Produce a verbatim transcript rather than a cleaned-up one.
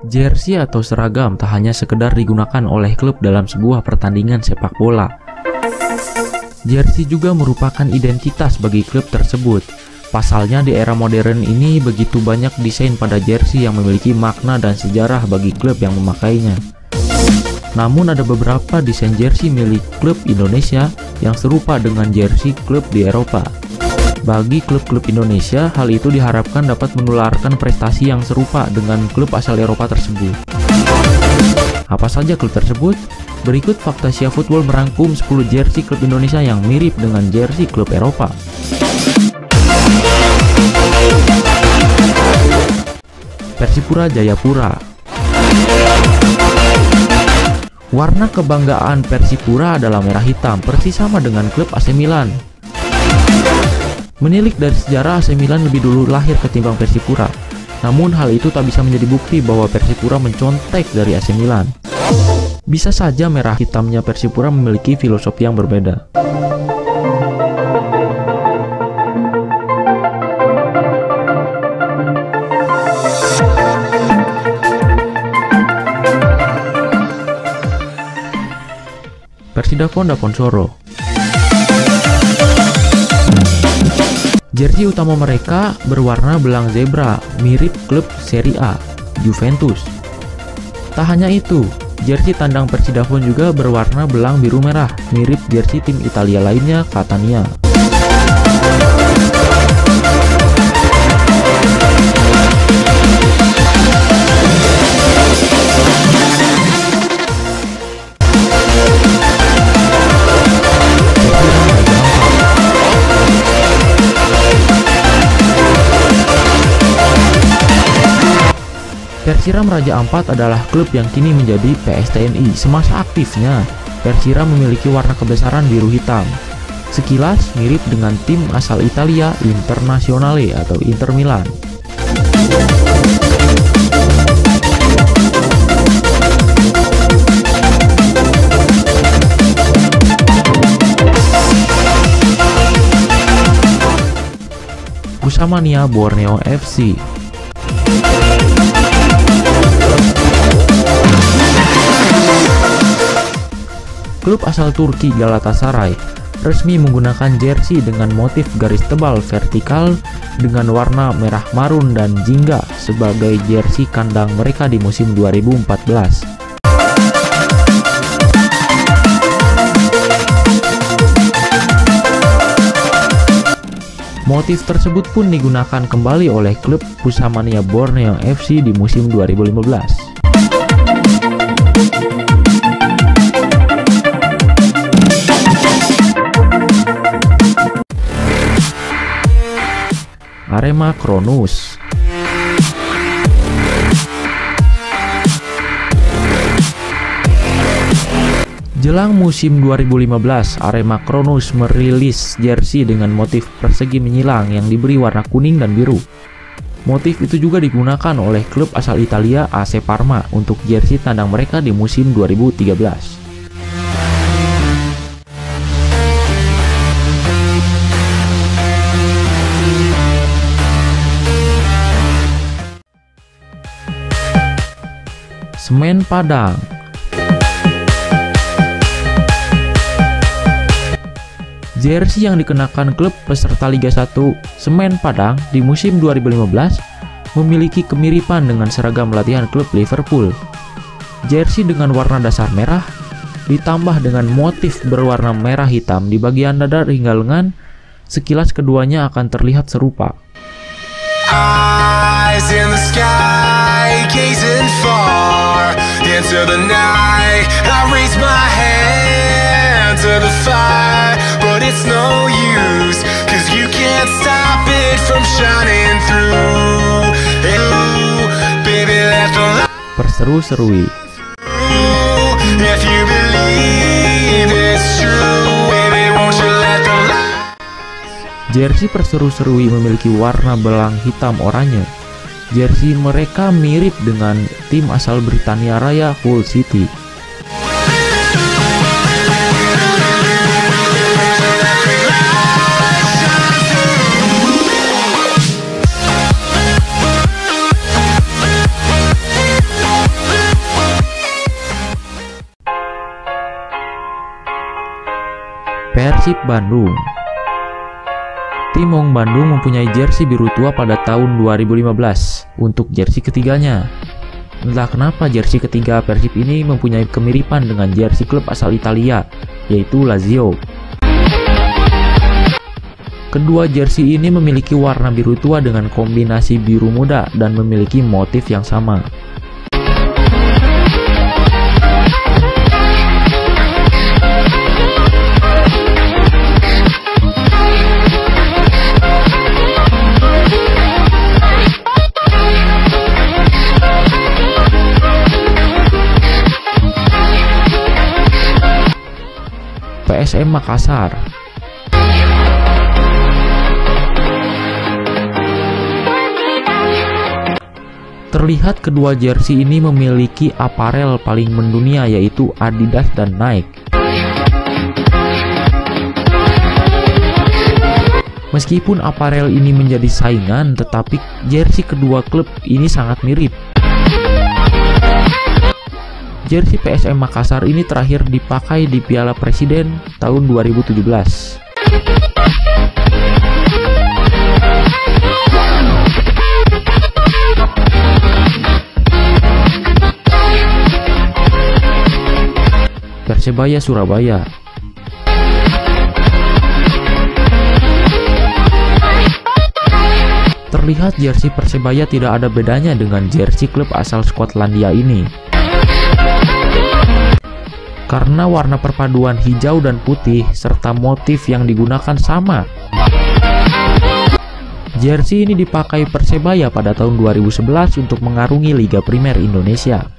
Jersey atau seragam tak hanya sekedar digunakan oleh klub dalam sebuah pertandingan sepak bola. Jersey juga merupakan identitas bagi klub tersebut. Pasalnya di era modern ini begitu banyak desain pada jersey yang memiliki makna dan sejarah bagi klub yang memakainya. Namun ada beberapa desain jersey milik klub Indonesia yang serupa dengan jersey klub di Eropa. Bagi klub-klub Indonesia, hal itu diharapkan dapat menularkan prestasi yang serupa dengan klub asal Eropa tersebut. Apa saja klub tersebut? Berikut fakta Sia Football merangkum sepuluh jersey klub Indonesia yang mirip dengan jersey klub Eropa. Persipura Jayapura. Warna kebanggaan Persipura adalah merah hitam, persis sama dengan klub A C Milan. Menilik dari sejarah, A C Milan lebih dulu lahir ketimbang Persipura. Namun hal itu tak bisa menjadi bukti bahwa Persipura mencontek dari A C Milan. Bisa saja merah hitamnya Persipura memiliki filosofi yang berbeda. Persidafon Daponsoro. Jersey utama mereka berwarna belang zebra, mirip klub Serie A, Juventus. Tak hanya itu, jersey tandang Persidafon juga berwarna belang biru merah, mirip jersey tim Italia lainnya, Catania. Persiram Raja Ampat adalah klub yang kini menjadi P S T N I. Semasa aktifnya, Persiram memiliki warna kebesaran biru hitam. Sekilas mirip dengan tim asal Italia, Internazionale atau Inter Milan. Pusamania Borneo F C. Klub asal Turki Galatasaray resmi menggunakan jersey dengan motif garis tebal vertikal dengan warna merah marun dan jingga sebagai jersey kandang mereka di musim dua ribu empat belas. Motif tersebut pun digunakan kembali oleh klub Pusamania Borneo F C di musim dua ribu lima belas. Arema Kronus. Jelang musim dua ribu lima belas, Arema Kronus merilis jersey dengan motif persegi menyilang yang diberi warna kuning dan biru. Motif itu juga digunakan oleh klub asal Italia A C Parma untuk jersey tandang mereka di musim dua ribu tiga belas. Semen Padang. Jersey yang dikenakan klub peserta Liga satu Semen Padang di musim dua ribu lima belas memiliki kemiripan dengan seragam latihan klub Liverpool. Jersey dengan warna dasar merah ditambah dengan motif berwarna merah hitam di bagian dada hingga lengan, sekilas keduanya akan terlihat serupa. Eyes in the sky, gazing far into the night. I raise my hand to the fire, but it's no use, cause you can't stop it from shining through. Ooh, baby, let the light perseru-serui. If you believe it's true, baby, won't you let the light. Jersey perseru-serui memiliki warna belang hitam oranye. Jersey mereka mirip dengan tim asal Britania Raya, Hull City. Persib Bandung. Tim Maung Bandung mempunyai jersey biru tua pada tahun dua ribu lima belas untuk jersey ketiganya. Entah kenapa jersey ketiga Persib ini mempunyai kemiripan dengan jersey klub asal Italia, yaitu Lazio. Kedua jersey ini memiliki warna biru tua dengan kombinasi biru muda dan memiliki motif yang sama. P S M Makassar. Terlihat kedua jersey ini memiliki aparel paling mendunia, yaitu Adidas dan Nike. Meskipun aparel ini menjadi saingan, tetapi jersey kedua klub ini sangat mirip. Jersey P S M Makassar ini terakhir dipakai di Piala Presiden tahun dua ribu tujuh belas. Persebaya Surabaya. Terlihat jersey Persebaya tidak ada bedanya dengan jersey klub asal Skotlandia ini, karena warna perpaduan hijau dan putih serta motif yang digunakan sama. Jersey ini dipakai Persebaya pada tahun dua ribu sebelas untuk mengarungi Liga Primer Indonesia.